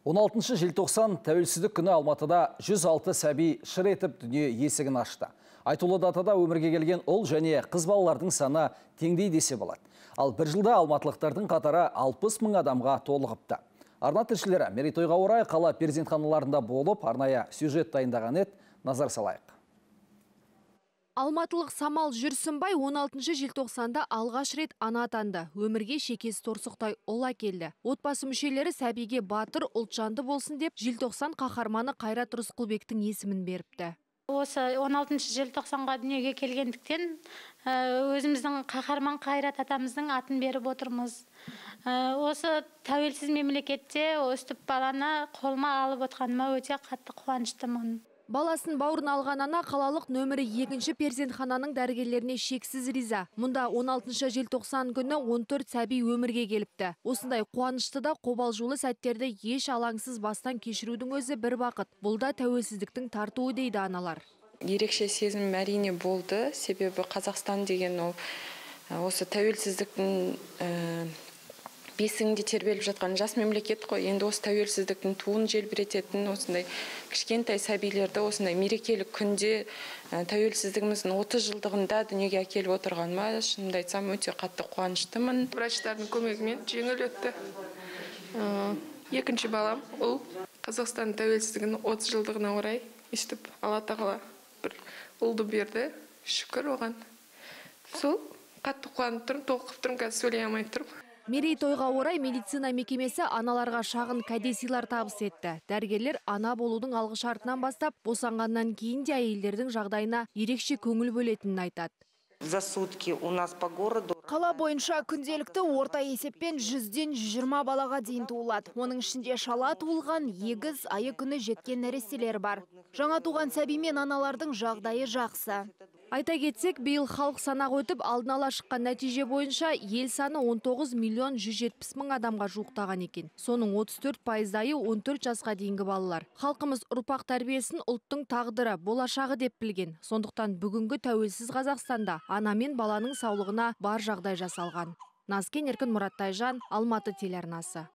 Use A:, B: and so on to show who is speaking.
A: 16 желтоқсан тәуелсіздік күні Алматыда 106 сәби шыр етіп дүние есігін ашты. Айтулы датада өмірге келген ұл және қыз балалардың саны теңдей десе болады. Ал бір жылда алматылықтардың қатары 60 мың адамға толығыпты. Арна тілшілері мерейтойға орай қала перзентханаларында болып, арнайы сюжет дайындаған еді, назар салайық.
B: Алматылық Самал Жүрсінбай 16 желтоқсанда алғаш рет ана атанды. Өмірге шекесі торсықтай ұл әкелді. Отбасы мүшелері сәбиге батыр, ұлтжанды болсын деп, желтоқсан қаһарманы Қайрат Рысқұлбектің есімін беріпті.
C: Осы 16 желтоқсанға дүниеге келгендіктен өзіміздің қаһарман Қайрат атамыздың атын беріп отырмыз. Осы тәуелсіз мемлекетте өстіп баланы қолыма алып отқаныма өте қатты қуаныштымын.
B: Баласын бауырын алған ана қалалық нөмірі 2 перзентхананың дәрігерлеріне шексіз риза. Мұнда 16 желтоқсан күні 14 сәби өмірге келіпті. Осындай қуанышты да қобалжулы сәттерді еш алаңсыз бастан кешірудің өзі бір бақыт. Бұл да тәуелсіздіктің тартуы дейді аналар.
D: Ерекше сезім әрине болды, себебі Қазақстан деген осы тәуелсіздіктің бесігінде тербеліп жатқан жас мемлекет қой. Енді осы тәуелсіздіктің туын желбірететін осындай кішкентай сәбилерді осындай мерекелік күнде тәуелсіздігіміздің 30 жылдығында дүниеге әкеліп отырғаныма шынымды айтсам өте қатты қуаныштымын.
E: Врачтардың көмегімен жеңіл өтті. Екінші балам ұл. Қазақстан тәуелсіздігінің 30 жылдығына орай естіп Алла тағала бір ұлды берді. Шүкір оған. Сол қатты қуанып тұрмын, толқып тұрмын, қазір сөйлей алмай тұрмын.
B: Мерейтойға орай медицина мекемесі аналарға шағын кәдесыйлар табыс етті. Дәрігерлер ана болудың алғы шартынан бастап, босанғаннан кейін де әйелдердің жағдайына ерекше көңіл бөлетінін айтады.
F: За сутки у нас по городу.
G: Қала бойынша күнделікті орта есеппен 100-ден 120 балаға дейін туылады. Оның ішінде шала туылған, егіз, айы күні жеткен нәрестелер бар. Жаңа туған сәби мен аналардың жағдайы жақсы.
B: Айта кетсек, биыл халық санақ өтіп, алдын ала шыққан нәтиже бойынша ел саны 19 миллион 170 мың адамға жуықтаған екен. Соның 34%-айы 14 жасқа дейінгі балалар. Халқымыз ұрпақ тәрбиесін ұлттың тағдыры, болашағы деп білген. Сондықтан бүгінгі тәуелсіз Қазақстанда ана мен баланың саулығына бар жағдай жасалған. Назкен Еркін, Мұрат Тайжан, Алматы телеарнасы.